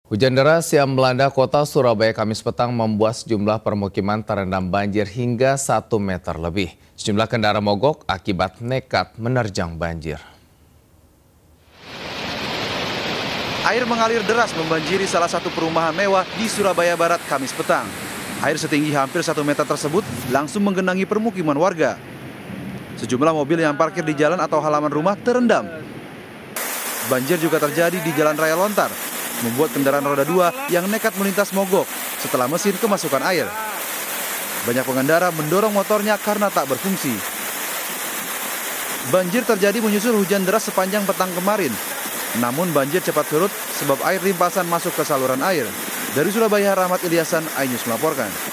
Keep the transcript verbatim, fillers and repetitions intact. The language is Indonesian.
Hujan deras yang melanda kota Surabaya Kamis petang membuat sejumlah permukiman terendam banjir hingga satu meter lebih. Sejumlah kendaraan mogok akibat nekat menerjang banjir. Air mengalir deras membanjiri salah satu perumahan mewah di Surabaya Barat Kamis petang. Air setinggi hampir satu meter tersebut langsung menggenangi permukiman warga. Sejumlah mobil yang parkir di jalan atau halaman rumah terendam. Banjir juga terjadi di Jalan Raya Lontar, membuat kendaraan roda dua yang nekat melintas mogok setelah mesin kemasukan air. Banyak pengendara mendorong motornya karena tak berfungsi. Banjir terjadi menyusul hujan deras sepanjang petang kemarin. Namun banjir cepat surut sebab air limpasan masuk ke saluran air. Dari Surabaya, Rahmat Ilyasan, iNews melaporkan.